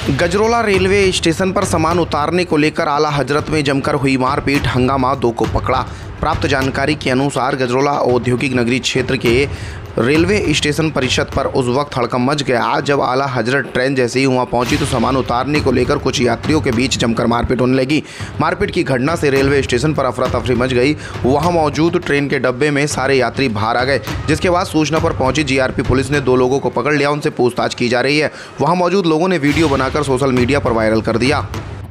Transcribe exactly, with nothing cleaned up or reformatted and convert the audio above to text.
Gajrola railway station पर सामान उतारने को लेकर आला हजरत में जमकर हुई मारपीट, हंगामा, दो को पकड़ा। प्राप्त जानकारी के अनुसार गजरोला औद्योगिक नगरी क्षेत्र के रेलवे स्टेशन परिषद पर उस वक्त हड़कंप मच गया जब आला हजरत ट्रेन जैसे ही वहां पहुंची तो सामान उतारने को लेकर कुछ यात्रियों के बीच जमकर मारपीट होने लगी। मारपीट की घटना से रेलवे स्टेशन पर अफरा तफरी मच गई। वहां मौजूद ट्रेन के डब्बे में सारे यात्री बाहर आ गए, जिसके बाद सूचना पर पहुंची जीआरपी पुलिस ने दो लोगों को पकड़ लिया। उनसे पूछताछ की जा रही है। वहां मौजूद लोगों ने वीडियो बनाकर सोशल मीडिया पर वायरल कर दिया।